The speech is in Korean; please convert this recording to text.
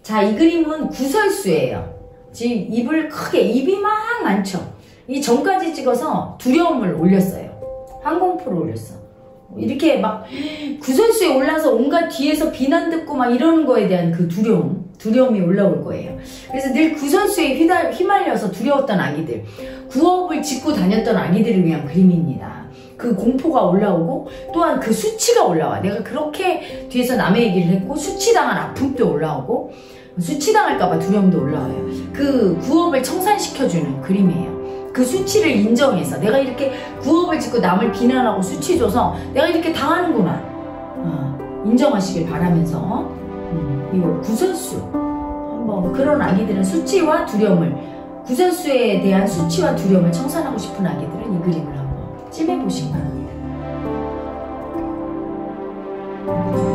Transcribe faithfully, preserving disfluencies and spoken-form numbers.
자, 이 그림은 구설수예요. 지금 입을 크게, 입이 막 많죠. 이 전까지 찍어서 두려움을 올렸어요. 항공포를 올렸어. 이렇게 막 구설수에 올라서 온갖 뒤에서 비난 듣고 막 이러는 거에 대한 그 두려움, 두려움이 올라올 거예요. 그래서 늘 구설수에 휘달, 휘말려서 두려웠던 아기들, 구업을 짓고 다녔던 아기들을 위한 그림입니다. 그 공포가 올라오고 또한 그 수치가 올라와. 내가 그렇게 뒤에서 남의 얘기를 했고 수치당한 아픔도 올라오고 수치당할까봐 두려움도 올라와요. 그 구업을 청산시켜주는 그림이에요. 그 수치를 인정해서 내가 이렇게 구업을 짓고 남을 비난하고 수치 줘서 내가 이렇게 당하는구나, 어, 인정하시길 바라면서 음, 이거 구설수, 한번 그런 아기들은 수치와 두려움을, 구설수에 대한 수치와 두려움을 청산하고 싶은 아기들은 이 그림을 한번 찜해보시기 바랍니다.